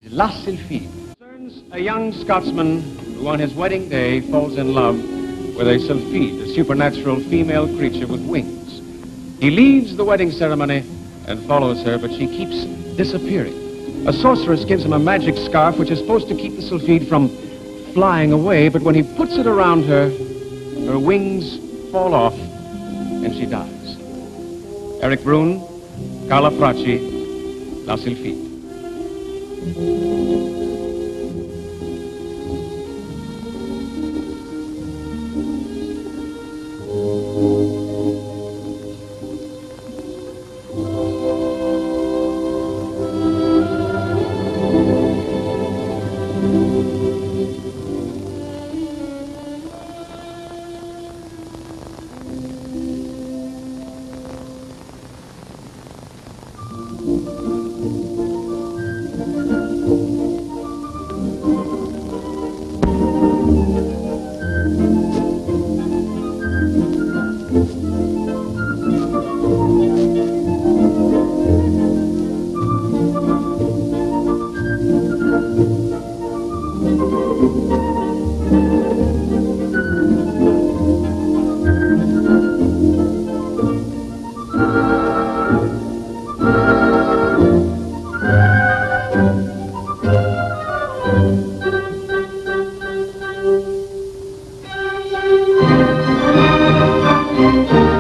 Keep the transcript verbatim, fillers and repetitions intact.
La Sylphide concerns a young Scotsman who on his wedding day falls in love with a Sylphide, a supernatural female creature with wings. He leaves the wedding ceremony and follows her, but she keeps disappearing. A sorceress gives him a magic scarf which is supposed to keep the Sylphide from flying away, but when he puts it around her, her wings fall off and she dies. Erik Bruhn, Carla Fracci, La Sylphide. Thank you.